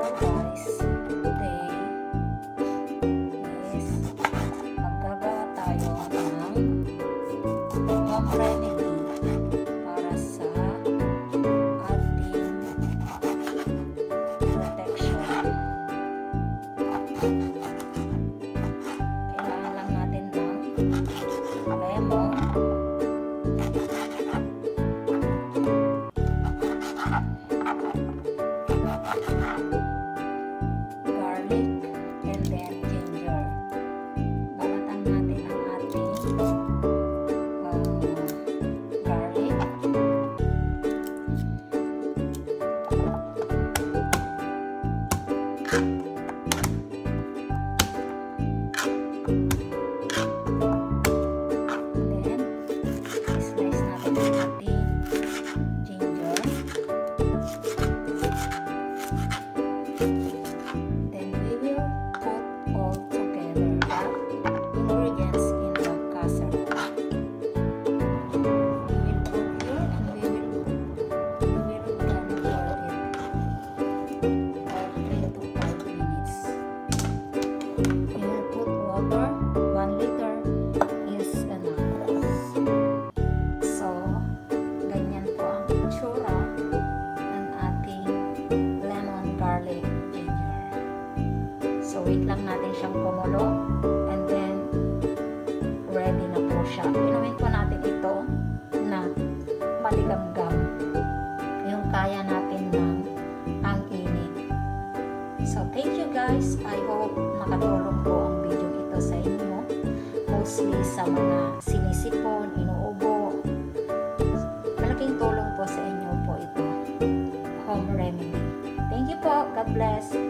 guys, today is maggagawa tayo ng home remedy para sa ating protection. Kailangan lang natin ng lemon, garlic, and then ginger. Balatan natin ang ating garlic. Then, slice natin ang ating ginger. Then we will put all together the ingredients in the casserole. We will put here and we will gonna boil it for 3 to 5 minutes. We will put water. 1 liter is enough. So, ganyan po ang itsura ng ating lemon, garlic, ginger. So, wait lang natin siyang kumulo and then ready na po siya. Inumin po natin ito na maligamgam. Yung kaya natin ng ang init. So, thank you guys. I hope nakatulong po ang video ito sa inyo. Mostly sa mga sinisipon, inuubo. Malaking tulong po sa inyo po ito. Home remedy. Thank you po. God bless.